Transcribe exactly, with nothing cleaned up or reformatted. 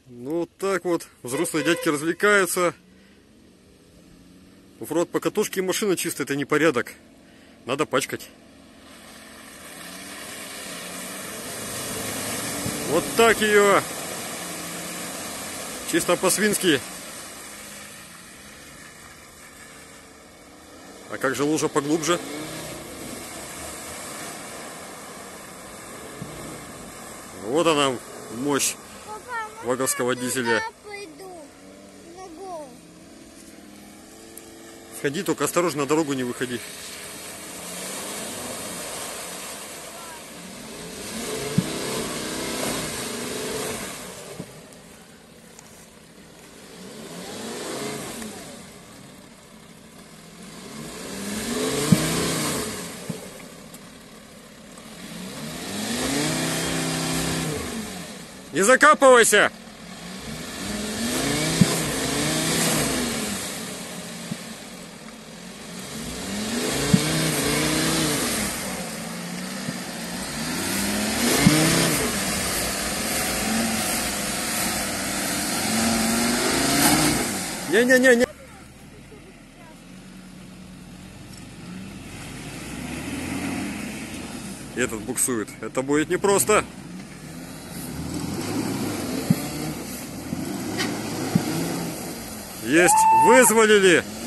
Ну вот так вот взрослые дядьки развлекаются. Оффроуд по катушке и машина чистая, это непорядок. Надо пачкать. Вот так ее. Чисто по-свински. А как же лужа поглубже? Вот она, мощь ваговского дизеля. Сходи, только осторожно, на дорогу не выходи. Не закапывайся! Не-не-не-не! Этот буксует. Это будет непросто. Есть, вызволили.